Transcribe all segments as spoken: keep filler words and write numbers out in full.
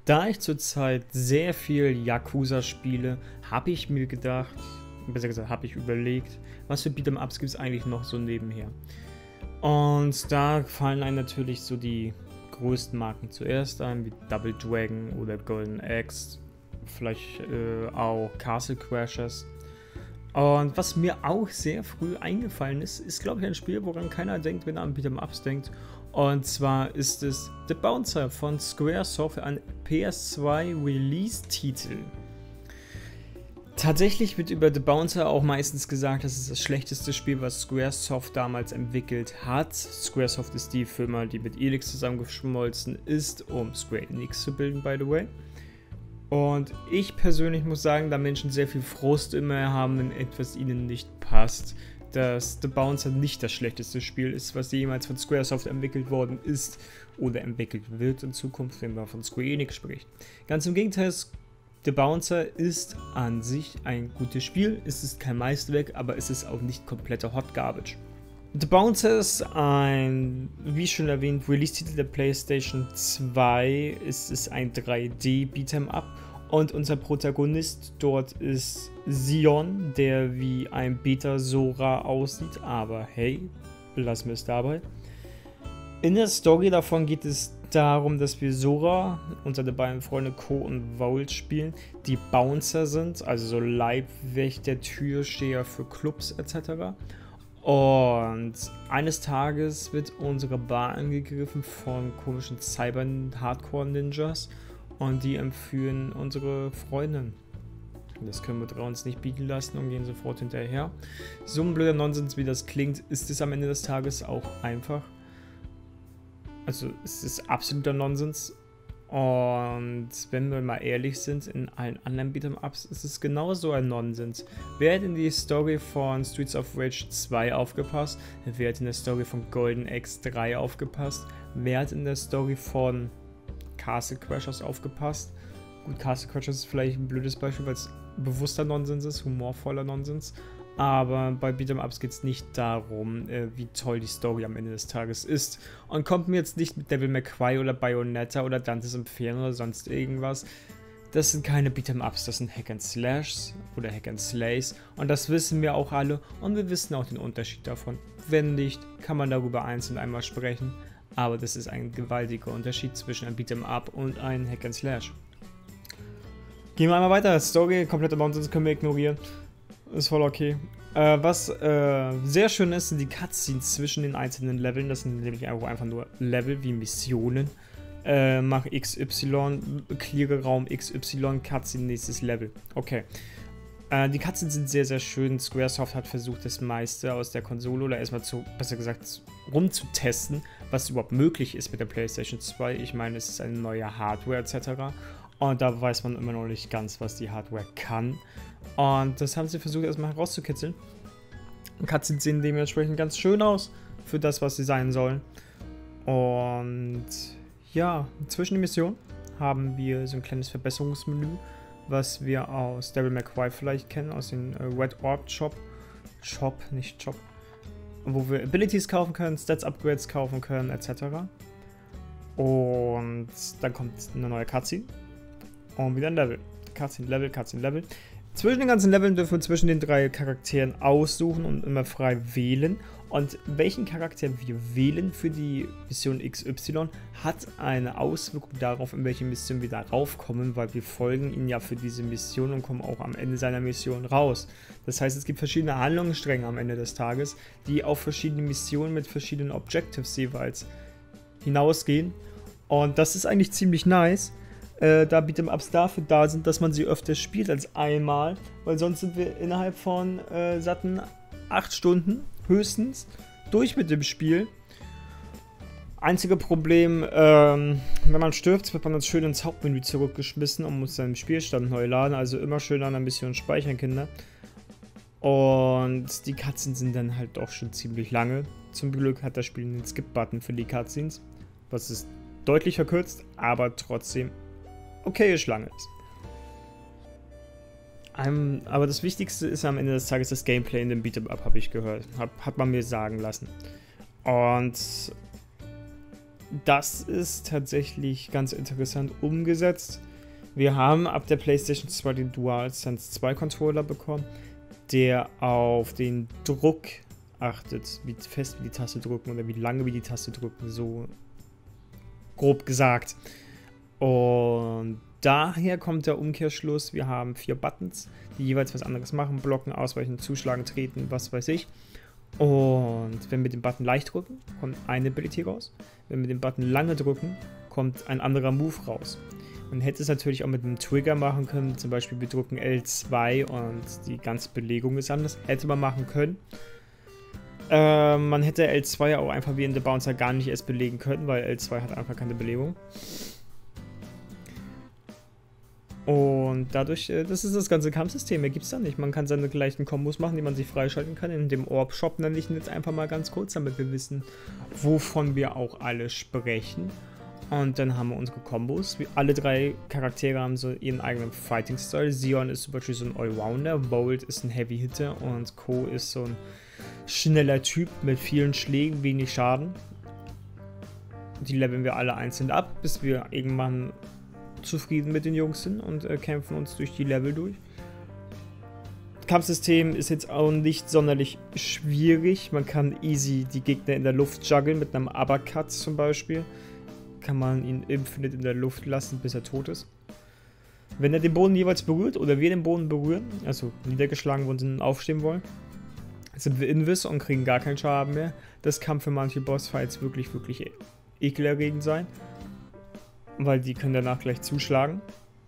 Da ich zurzeit sehr viel Yakuza spiele, habe ich mir gedacht, besser gesagt, habe ich überlegt, was für Beat'em-Ups gibt es eigentlich noch so nebenher. Und da fallen einem natürlich so die größten Marken zuerst ein, wie Double Dragon oder Golden Axe, vielleicht äh, auch Castle Crashers. Und was mir auch sehr früh eingefallen ist, ist glaube ich ein Spiel, woran keiner denkt, wenn er an Beat'em-Ups denkt. Und zwar ist es The Bouncer von Squaresoft, ein P S zwei Release-Titel. Tatsächlich wird über The Bouncer auch meistens gesagt, das ist das schlechteste Spiel, was Squaresoft damals entwickelt hat. Squaresoft ist die Firma, die mit Elex zusammengeschmolzen ist, um Square Enix zu bilden, by the way. Und ich persönlich muss sagen, da Menschen sehr viel Frust immer haben, wenn etwas ihnen nicht passt, dass The Bouncer nicht das schlechteste Spiel ist, was jemals von Squaresoft entwickelt worden ist oder entwickelt wird in Zukunft, wenn man von Square Enix spricht. Ganz im Gegenteil, The Bouncer ist an sich ein gutes Spiel, es ist kein Meisterwerk, aber es ist auch nicht kompletter Hot Garbage. The Bouncer ist ein, wie schon erwähnt, Release-Titel der PlayStation zwei. Es ist ein drei D Beat'em-Up und unser Protagonist dort ist Sion, der wie ein Beta-Sora aussieht, aber hey, belassen wir es dabei. In der Story davon geht es darum, dass wir Sora und seine beiden Freunde Co und Volt spielen, die Bouncer sind, also so Leibwächter, Türsteher für Clubs et cetera. Und eines Tages wird unsere Bar angegriffen von komischen Cyber-Hardcore-Ninjas und die entführen unsere Freundin. Das können wir uns nicht bieten lassen und gehen sofort hinterher. So ein blöder Nonsens, wie das klingt, ist es am Ende des Tages auch einfach. Also es ist absoluter Nonsens. Und wenn wir mal ehrlich sind, in allen anderen Beat'em-Ups ist es genauso ein Nonsens. Wer hat in die Story von Streets of Rage zwei aufgepasst? Wer hat in der Story von Golden Axe drei aufgepasst? Wer hat in der Story von Castle Crashers aufgepasst? Gut, Castle Crashers ist vielleicht ein blödes Beispiel, weil es bewusster Nonsens ist, humorvoller Nonsens. Aber bei Beat'em-Ups geht es nicht darum, äh, wie toll die Story am Ende des Tages ist. Und kommt mir jetzt nicht mit Devil May Cry oder Bayonetta oder Dante's Inferno oder sonst irgendwas. Das sind keine Beat'em-Ups, das sind Hack and Slashs oder Hack and Slays. Und das wissen wir auch alle und wir wissen auch den Unterschied davon. Wenn nicht, kann man darüber einzeln einmal sprechen. Aber das ist ein gewaltiger Unterschied zwischen einem Beat'em-Up und einem Hack and Slash. Gehen wir einmal weiter. Story, komplette Mountains können wir ignorieren. Ist voll okay. Äh, was äh, sehr schön ist, sind die Cutscenes zwischen den einzelnen Leveln. Das sind nämlich einfach nur Level wie Missionen. Äh, mach X Y, cleare Raum X Y, Cutscene, nächstes Level. Okay. Äh, die Cutscenes sind sehr, sehr schön. Squaresoft hat versucht, das meiste aus der Konsole oder erstmal zu, besser gesagt, rumzutesten, was überhaupt möglich ist mit der PlayStation zwei. Ich meine, es ist eine neue Hardware et cetera. Und da weiß man immer noch nicht ganz, was die Hardware kann. Und das haben sie versucht erstmal herauszukitzeln. Cutscenes sehen dementsprechend ganz schön aus für das, was sie sein sollen. Und ja, zwischen den Missionen haben wir so ein kleines Verbesserungsmenü, was wir aus Devil May Cry vielleicht kennen, aus dem äh, Red Orb Shop. Shop, nicht Shop. Wo wir Abilities kaufen können, Stats Upgrades kaufen können, et cetera. Und dann kommt eine neue Cutscene. Und wieder ein Level. Cutscene, Level, Cutscene, Level. Zwischen den ganzen Leveln dürfen wir zwischen den drei Charakteren aussuchen und immer frei wählen. Und welchen Charakter wir wählen für die Mission X Y hat eine Auswirkung darauf, in welche Mission wir darauf kommen, weil wir folgen ihm ja für diese Mission und kommen auch am Ende seiner Mission raus. Das heißt, es gibt verschiedene Handlungsstränge am Ende des Tages, die auf verschiedene Missionen mit verschiedenen Objectives jeweils hinausgehen. Und das ist eigentlich ziemlich nice. Äh, da Beat'em-Ups dafür da sind, dass man sie öfter spielt als einmal, weil sonst sind wir innerhalb von äh, satten acht Stunden höchstens durch mit dem Spiel. Einzige Problem, ähm, wenn man stirbt, wird man dann schön ins Hauptmenü zurückgeschmissen und muss seinen Spielstand neu laden, also immer schön an ein bisschen speichern, Kinder. Und die Cutscenes sind dann halt auch schon ziemlich lange. Zum Glück hat das Spiel einen Skip-Button für die Cutscenes, was ist deutlich verkürzt, aber trotzdem okay Schlange ist. Um, aber das Wichtigste ist am Ende des Tages das Gameplay in dem Beat'em-Up, habe ich gehört. Hab, hat man mir sagen lassen. Und das ist tatsächlich ganz interessant umgesetzt. Wir haben ab der PlayStation zwei den DualSense zwei Controller bekommen, der auf den Druck achtet, wie fest wir die Taste drücken oder wie lange wir die Taste drücken, so grob gesagt. Und daher kommt der Umkehrschluss, wir haben vier Buttons, die jeweils was anderes machen, blocken, ausweichen, zuschlagen, treten, was weiß ich. Und wenn wir den Button leicht drücken, kommt eine Ability raus. Wenn wir den Button lange drücken, kommt ein anderer Move raus. Man hätte es natürlich auch mit einem Trigger machen können, zum Beispiel wir drücken L zwei und die ganze Belegung ist anders. Hätte man machen können. Äh, man hätte L zwei auch einfach wie in The Bouncer gar nicht erst belegen können, weil L zwei hat einfach keine Belegung. Und dadurch, das ist das ganze Kampfsystem, mehr gibt es da nicht. Man kann seine gleichen Kombos machen, die man sich freischalten kann. In dem Orb-Shop nenne ich ihn jetzt einfach mal ganz kurz, damit wir wissen, wovon wir auch alle sprechen. Und dann haben wir unsere Kombos. Alle drei Charaktere haben so ihren eigenen Fighting-Style. Sion ist zum Beispiel so ein Allrounder, Volt ist ein Heavy-Hitter und Co. ist so ein schneller Typ mit vielen Schlägen, wenig Schaden. Die leveln wir alle einzeln ab, bis wir irgendwann zufrieden mit den Jungs sind und äh, kämpfen uns durch die Level durch. Das Kampfsystem ist jetzt auch nicht sonderlich schwierig. Man kann easy die Gegner in der Luft juggeln mit einem Uppercut zum Beispiel. Kann man ihn infinite in der Luft lassen, bis er tot ist. Wenn er den Boden jeweils berührt oder wir den Boden berühren, also niedergeschlagen wurden und aufstehen wollen, sind wir invis und kriegen gar keinen Schaden mehr. Das kann für manche Bossfights wirklich, wirklich ekelerregend sein, weil die können danach gleich zuschlagen.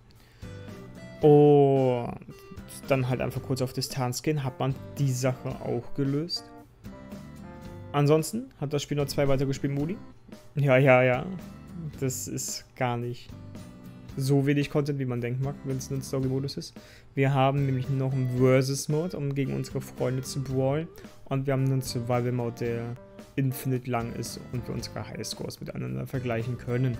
Und dann halt einfach kurz auf Distanz gehen, hat man die Sache auch gelöst. Ansonsten hat das Spiel noch zwei weitere Spielmodi. Ja, ja, ja. Das ist gar nicht so wenig Content, wie man denken mag, wenn es ein Story-Modus ist. Wir haben nämlich noch einen Versus-Mode, um gegen unsere Freunde zu brawlen. Und wir haben einen Survival-Mode, der infinite lang ist und wir unsere Highscores miteinander vergleichen können.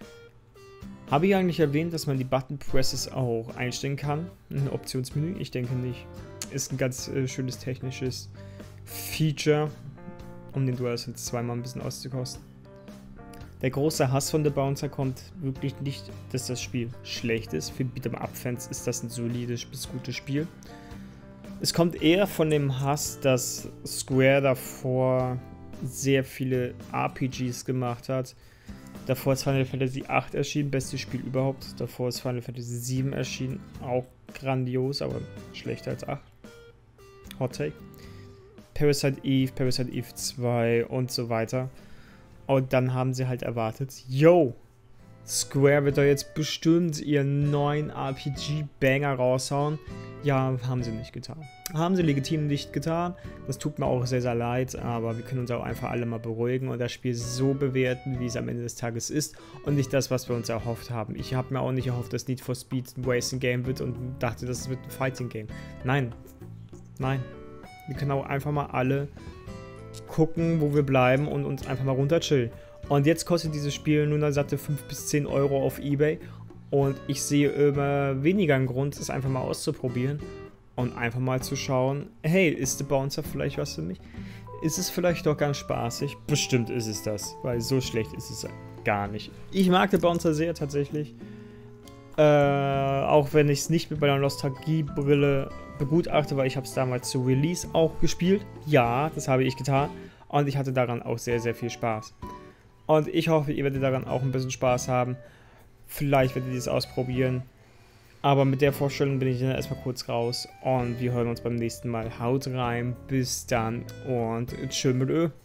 Habe ich eigentlich erwähnt, dass man die Button Presses auch einstellen kann? Ein Optionsmenü? Ich denke nicht. Ist ein ganz äh, schönes technisches Feature, um den DualSense zweimal ein bisschen auszukosten. Der große Hass von The Bouncer kommt wirklich nicht, dass das Spiel schlecht ist. Für Beat'em-Up-Fans ist das ein solides bis gutes Spiel. Es kommt eher von dem Hass, dass Square davor sehr viele R P Gs gemacht hat. Davor ist Final Fantasy acht erschienen, bestes Spiel überhaupt. Davor ist Final Fantasy sieben erschienen, auch grandios, aber schlechter als acht. Hot Take. Parasite Eve, Parasite Eve zwei und so weiter. Und dann haben sie halt erwartet, yo, Square wird doch jetzt bestimmt ihren neuen R P G-Banger raushauen. Ja, haben sie nicht getan. Haben sie legitim nicht getan. Das tut mir auch sehr, sehr leid, aber wir können uns auch einfach alle mal beruhigen und das Spiel so bewerten, wie es am Ende des Tages ist und nicht das, was wir uns erhofft haben. Ich habe mir auch nicht erhofft, dass Need for Speed ein Racing-Game wird und dachte, das wird ein Fighting-Game. Nein. Nein. Wir können auch einfach mal alle gucken, wo wir bleiben und uns einfach mal runter chillen. Und jetzt kostet dieses Spiel nur eine satte fünf bis zehn Euro auf eBay. Und ich sehe immer weniger einen Grund, es einfach mal auszuprobieren und einfach mal zu schauen, hey, ist The Bouncer vielleicht was für mich? Ist es vielleicht doch ganz spaßig? Bestimmt ist es das, weil so schlecht ist es gar nicht. Ich mag The Bouncer sehr tatsächlich. Äh, auch wenn ich es nicht mit meiner Nostalgiebrille begutachte, weil ich habe es damals zu Release auch gespielt. Ja, das habe ich getan. Und ich hatte daran auch sehr, sehr viel Spaß. Und ich hoffe, ihr werdet daran auch ein bisschen Spaß haben. Vielleicht werdet ihr es ausprobieren. Aber mit der Vorstellung bin ich dann erstmal kurz raus. Und wir hören uns beim nächsten Mal. Haut rein, bis dann und tschö mit Ö.